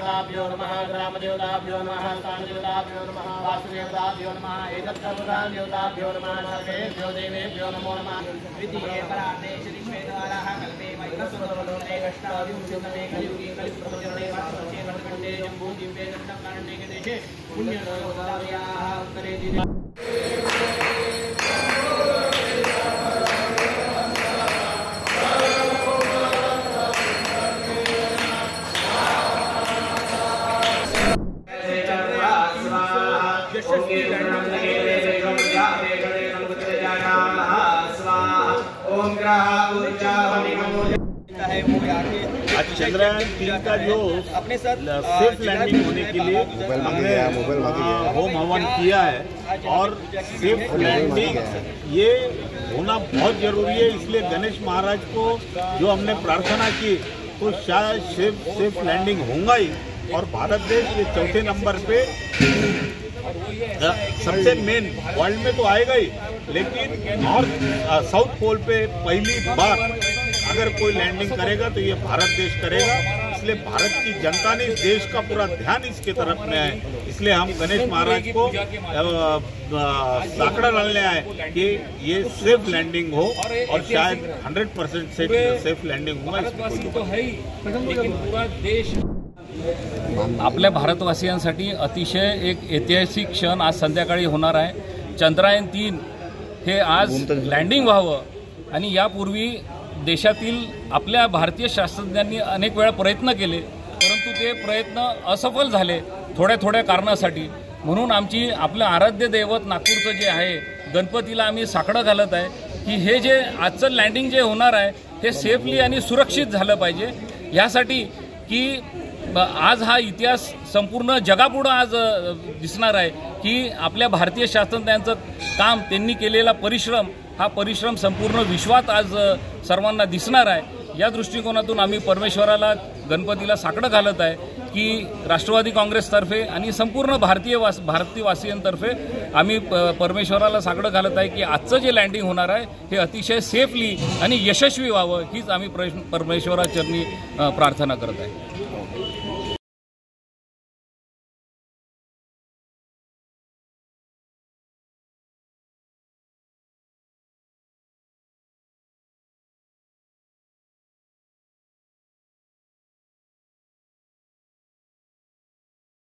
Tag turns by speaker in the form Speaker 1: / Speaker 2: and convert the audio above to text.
Speaker 1: देवताभ्यो नमः ग्रामदेवताभ्यो नमः स्थानदेवताभ्यो नमः वासुदेवताभ्यो नमः एतत्सर्वदेवताभ्यो नमः सर्वेभ्यो देवेभ्यो नमो नमः। द्वितीये परार्धे श्रीश्वेतवाराः कल्पे वैकल्पवदने अष्टाविंशतमे कलियुगे कलिप्रचरणे वासुदेवते वर्तन्ते जम्बूद्वीपे दक्षिणकाण्डे देशे पुण्यलोकदायाः उत्तरे दिने
Speaker 2: आज चंद्रयान 3 का जो
Speaker 1: अपने साथ
Speaker 2: सेफ लैंडिंग होने के लिए हमने होम हवन किया है और सेफ लैंडिंग ये होना बहुत जरूरी है। इसलिए गणेश महाराज को जो हमने प्रार्थना की तो शायद सेफ लैंडिंग होगा ही। और भारत देश ये चौथे नंबर पे सबसे मेन वर्ल्ड में तो आएगा ही, लेकिन नॉर्थ साउथ पोल पे पहली बार अगर कोई लैंडिंग करेगा तो ये भारत देश करेगा। इसलिए भारत की जनता ने देश का पूरा ध्यान इसके तरफ में है। इसलिए हम गणेश महाराज को साकड़ा डालने आए कि ये सेफ लैंडिंग हो और शायद 100% सेफ लैंडिंग होगा।
Speaker 3: आपल्या भारतवासियांसाठी अतिशय एक ऐतिहासिक क्षण आज संध्याकाळी होणार आहे। चंद्रयान 3 हे आज लँडिंग व्हावं आणि यापूर्वी देशातील आपल्या भारतीय शास्त्रज्ञांनी अनेक वेळा प्रयत्न केले, परंतु ते प्रयत्न असफल झाले थोड्या कारणासाठी। म्हणून आमची आपलं आराध्य दैवत नागपूरचं जे आहे गणपतीला आम्ही साकडं घालत आहे की हे जे आजचं लँडिंग जे होणार आहे हे सेफली आणि सुरक्षित झालं पाहिजे। यासाठी की आज हा इतिहास संपूर्ण जगापुढे आज दिसणार आहे की आपल्या भारतीय शास्त्रज्ञांचं काम, त्यांनी केलेला परिश्रम, हा परिश्रम संपूर्ण विश्वात आज सर्वांना दिसणार आहे। या दृष्टिकोनातून आम्ही परमेश्वराला गणपतीला साकडं घालत आहे की राष्ट्रवादी काँग्रेसतर्फे आणि संपूर्ण भारतीयवासियांतर्फे आम्ही परमेश्वराला साकडं घालत आहे की आजचं जे लँडिंग होणार आहे हे अतिशय सेफली आणि यशस्वी व्हावं हीच आम्ही परमेश्वराचरणी प्रार्थना करत आहे।